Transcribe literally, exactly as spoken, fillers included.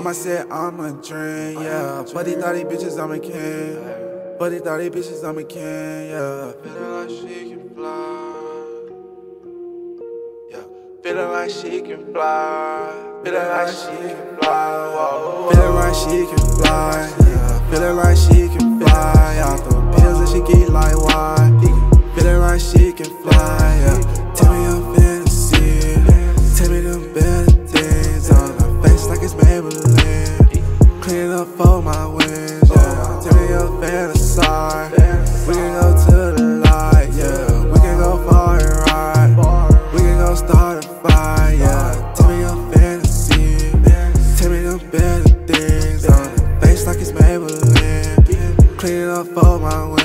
Mama said I'm a dream, yeah. But he thought these bitches I'm a king. But he thought these bitches I'm a king, yeah. Feeling like she can fly. Yeah. Feeling like she can fly. Feeling like she can fly. Whoa. Feeling like she can fly. Yeah. Feeling like she can fly. Out the pills and she get like why. Feeling like she can fly. Yeah. Tell me your fantasy. Tell me them better things. On her face like it's Maybelline. Clean up for my wins. Yeah. Tell me your fantasy. We can go to the light. Yeah. We can go far and right. We can go start a fire. Yeah. Tell me your fantasy. Tell me them better things. On her face like it's Maybelline. Clean up for my wins.